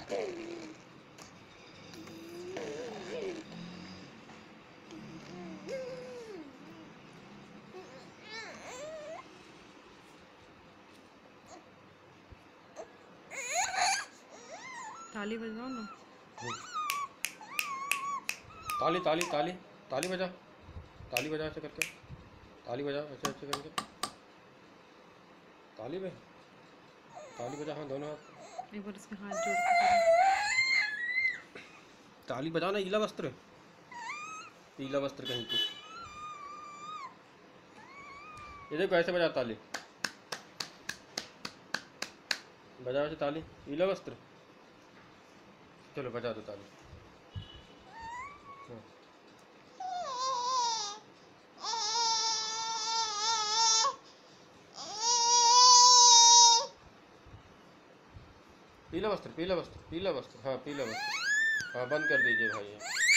ताली बजाओ ना। ताली ताली ताली ताली बजाओ, ताली बजाओ ऐसे करके, ताली बजाओ ऐसे ऐसे करके, ताली में ताली बजा, हाँ दोनों हाथ। एक बार उसके हाथ जोड़ के करो। ताली बजाओ ना, नीला वस्त्र, पीला वस्त्र कहीं की। ये देखो ऐसे बजाओ ताली, बजाओ ऐसे ताली, पीला वस्त्र। चलो बजा दो ताली। हाँ। पीला वस्त्र, पीला वस्त्र, पीला वस्त्र, हाँ पीला वस्त्र, हाँ बंद कर दीजिए भाई।